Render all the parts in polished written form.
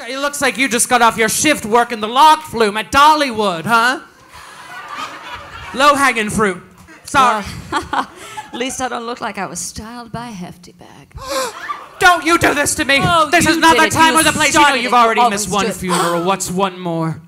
It looks like you just got off your shift working the log flume at Dollywood, huh? Low-hanging fruit. Sorry. Well, at least I don't look like I was styled by a hefty bag. Don't you do this to me. Oh, this is not the time or the place. You know you've already missed one funeral. What's one more?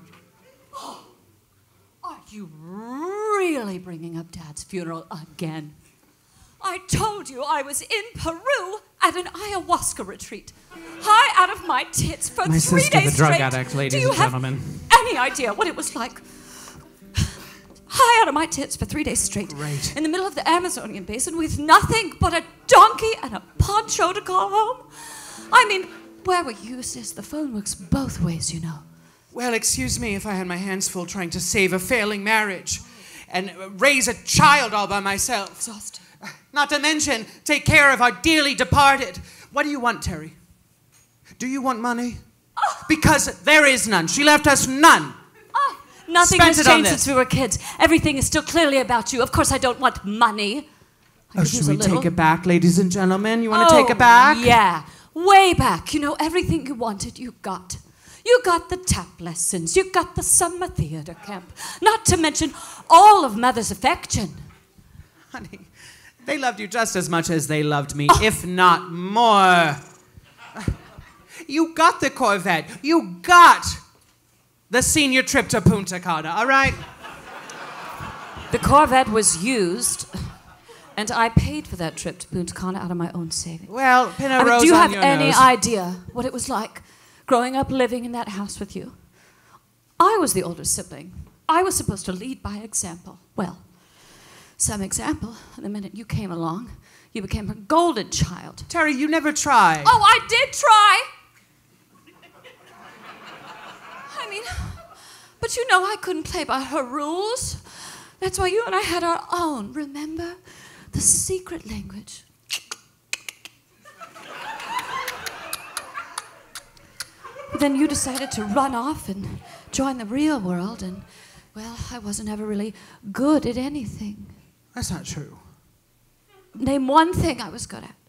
Are you really bringing up Dad's funeral again? I told you I was in Peru at an ayahuasca retreat. High out of my tits for 3 days straight. My sister, the drug addict, ladies and gentlemen. Any idea what it was like? High out of my tits for 3 days straight. Right. In the middle of the Amazonian basin with nothing but a donkey and a poncho to call home. I mean, where were you, sis? The phone works both ways, you know. Well, excuse me if I had my hands full trying to save a failing marriage and raise a child all by myself. Exhausted. Not to mention, take care of our dearly departed. What do you want, Terry? Do you want money? Oh. Because there is none. She left us none. Oh, nothing has changed since we were kids. Everything is still clearly about you. Of course, I don't want money. Should we take it back, ladies and gentlemen? You want to take it back? Yeah, way back. You know, everything you wanted, you got. You got the tap lessons. You got the summer theater camp. Not to mention all of Mother's affection. Honey, they loved you just as much as they loved me, if not more. You got the Corvette. You got the senior trip to Punta Cana, all right? The Corvette was used, and I paid for that trip to Punta Cana out of my own savings. Well, pin a rose do you on have your any nose. idea what it was like growing up living in that house with you? I was the older sibling. I was supposed to lead by example. Well, some example. The minute you came along, you became a golden child. Terry, you never tried. Oh, I did try. I mean, but you know I couldn't play by her rules. That's why you and I had our own, remember? The secret language. But then you decided to run off and join the real world, and, well, I wasn't ever really good at anything. That's not true. Name one thing I was good at.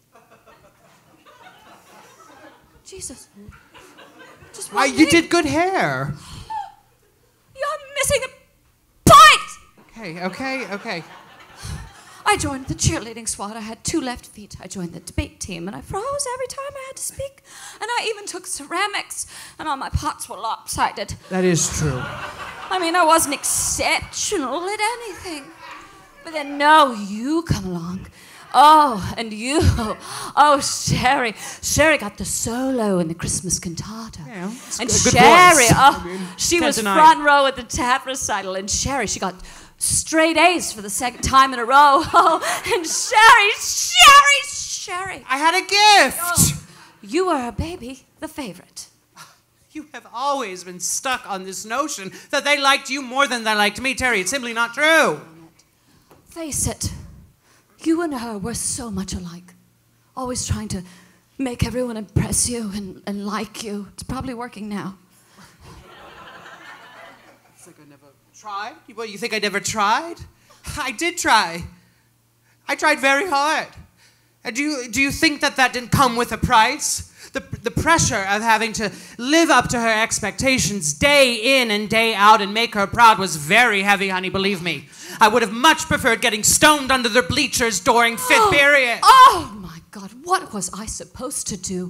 Jesus. Just one You thing. did good hair. You're missing the point! Okay. I joined the cheerleading squad. I had 2 left feet. I joined the debate team, and I froze every time I had to speak. And I even took ceramics, and all my pots were lopsided. That is true. I mean, I wasn't exceptional at anything. But then, no, you come along. Oh, and you. Oh, Sherry. Sherry got the solo in the Christmas cantata. Yeah, and good Sherry, voice. She was front row at the tap recital. And Sherry, she got straight A's for the 2nd time in a row. Oh, and Sherry. I had a gift. Oh, you were a baby, the favorite. You have always been stuck on this notion that they liked you more than they liked me, Terry. It's simply not true. Face it. You and her were so much alike. Always trying to make everyone impress you and like you. It's probably working now. It's like I never tried. What, you think I never tried? I did try. I tried very hard. And do you think that didn't come with a price? The pressure of having to live up to her expectations day in and day out and make her proud was very heavy, honey, believe me. I would have much preferred getting stoned under the bleachers during 5th period. Oh, my God, what was I supposed to do?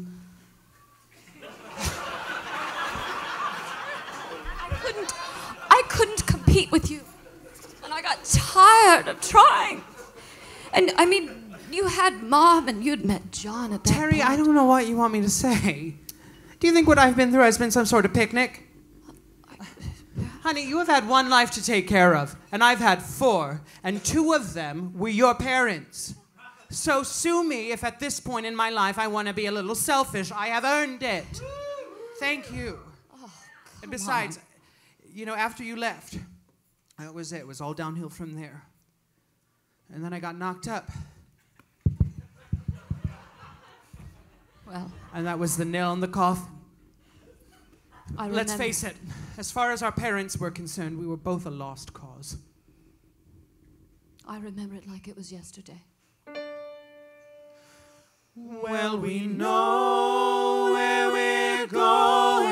I couldn't compete with you. And I got tired of trying. And, I mean, you had Mom and you'd met John at that Terry, point. I don't know what you want me to say. Do you think what I've been through has been some sort of picnic? Honey, you have had 1 life to take care of, and I've had 4, and 2 of them were your parents. So sue me if at this point in my life I want to be a little selfish. I have earned it. Thank you. Oh, and besides, you know, after you left, that was it. It was all downhill from there. And then I got knocked up. Well, and that was the nail in the coffin. Let's face it, as far as our parents were concerned, we were both a lost cause. I remember it like it was yesterday. Well, we know where we're going.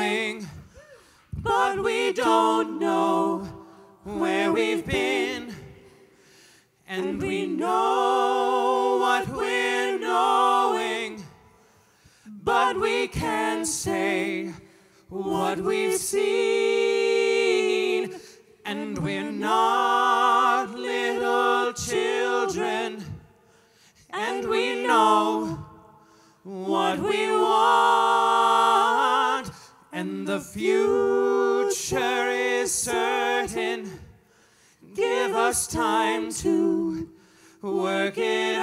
don't know where we've been, and we know what we're knowing, but we can't say what we've seen, and we're not little children, and we know what we want, and the future is certain. Give us time to work it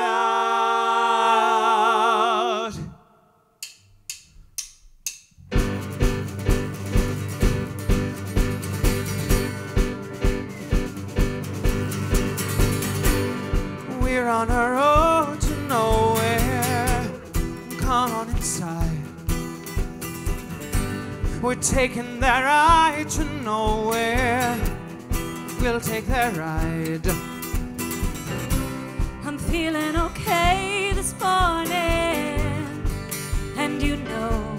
out. We're on a road to nowhere. Come on inside. We're taking that ride to nowhere. We'll take that ride. I'm feeling okay this morning, and you know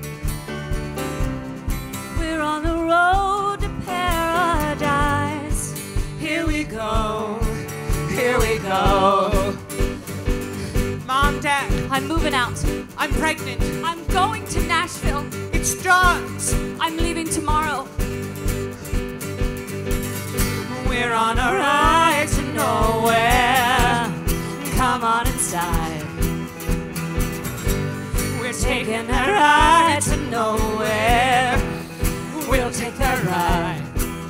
we're on the road to paradise. Here we go. Here we go. Mom, Dad, I'm moving out. I'm pregnant. I'm going to Nashville. It's drugs. I'm leaving tomorrow. We're on a ride to nowhere. Come on inside. We're taking a ride to nowhere. We'll take that ride.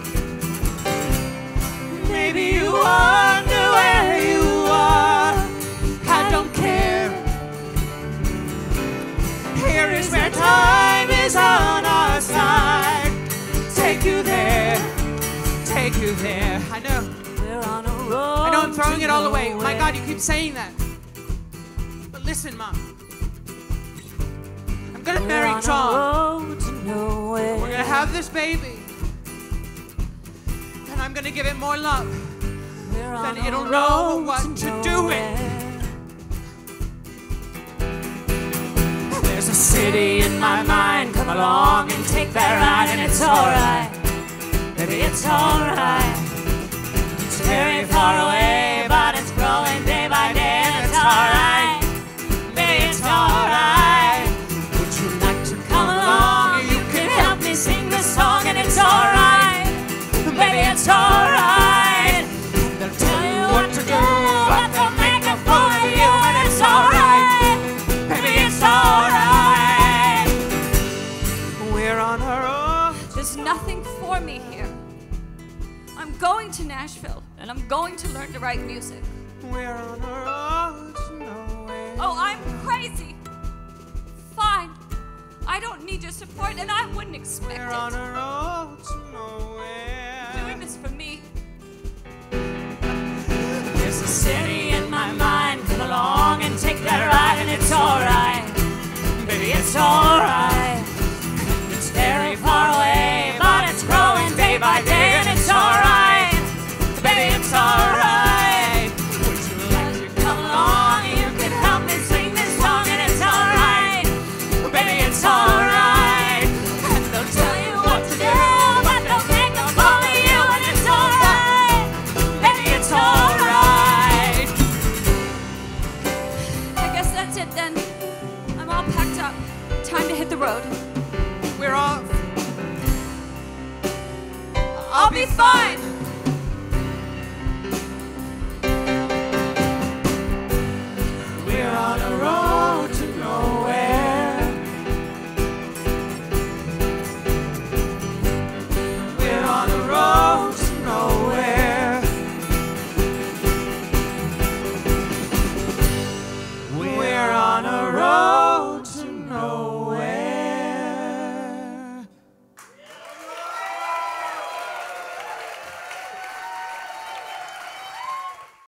Maybe you wonder where you are. I don't care. Here is where time is on our side. Take you there. Take you there. I know. We're on a road. I know I'm throwing it all away. My God, you keep saying that. But listen, Mom. I'm gonna marry John. We're gonna have this baby. And I'm gonna give it more love. Then it'll know what to do with. There's a city in my mind. Come along and take that ride, and it's alright. Baby, it's alright. It's very far away, but it's growing day by day, and it's alright. Baby, it's alright. Would you like to come along? You can help me sing this song, and it's alright. Baby, it's alright. They'll tell you what to do, but they'll make a fool of you, and it's alright. Baby, it's alright. We're on our own. There's nothing for me here. I'm going to Nashville, and I'm going to learn to write music. We're on our own to nowhere. Oh, I'm crazy. Fine. I don't need your support, and I wouldn't expect We're it. on our own to nowhere. Doing this for me. There's a city in my mind. Come along and take that ride, and it's alright. Baby, it's alright. It's very far away, but it's growing day by day, and it's alright. Baby, it's alright. Would you like to come along? You can help me sing this song, and it's alright. Baby, it's alright. And they'll tell you what to do, but they'll make a fool of you, and it's alright. Baby, it's alright. I guess that's it then. I'm all packed up. Time to hit the road. We're off. I'll be fine.